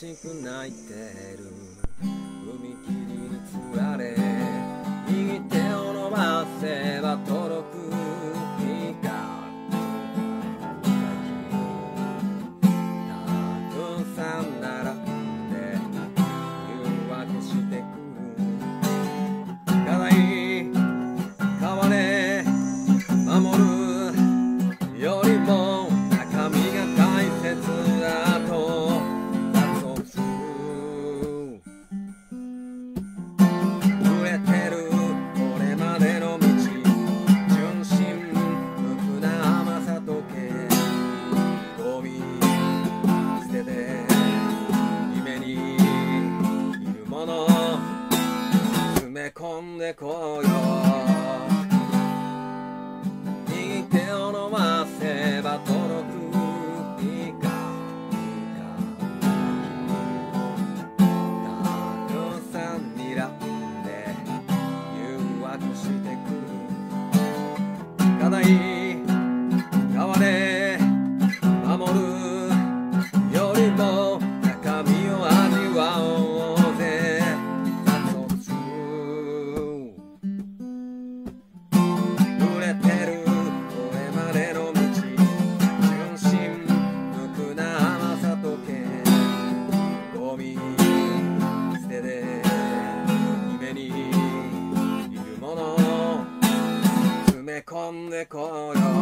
しく泣いてる踏切につられ右手を伸ばせば届く日がたくさん並んで誘惑してくる課題変われ守るよりも中身が大切だと触れてるこれまでの道純真無垢な甘さとけゴミ捨てて夢にいるもの詰め込んでこよう右手を伸ばせば届くいいかたくさん睨んで誘惑してくる課題変われ守るよりも中身を味わおうぜ触れてるこれまでの道純真無垢な甘さとけゴミ捨てて夢にいるもの詰め込んでこよう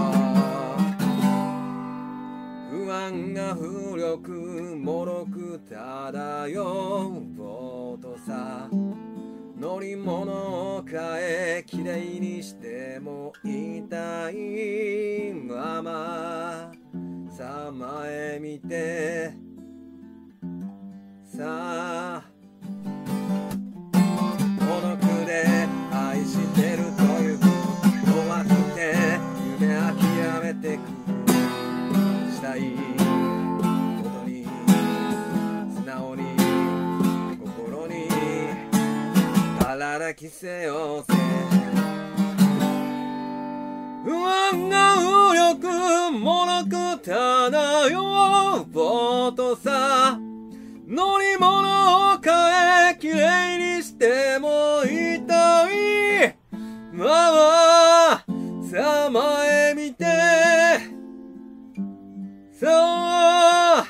不安が浮力もろく漂うボートさ乗り物を変えきれいにしても痛いままさあ前見てさあ孤独で愛してるという怖くて夢諦めてくしたいことに素直に心に体着せようぜ不安が浮力もろく漂うボートさ乗り物を変えきれいにしても痛いままさあ前見てさあ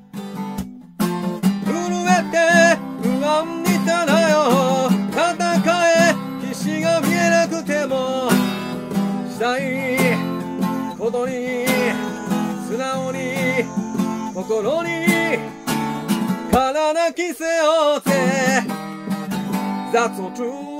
震えて不安に漂う戦え岸が見えなくてもしたいことに素直に心に体着せようぜ That's all true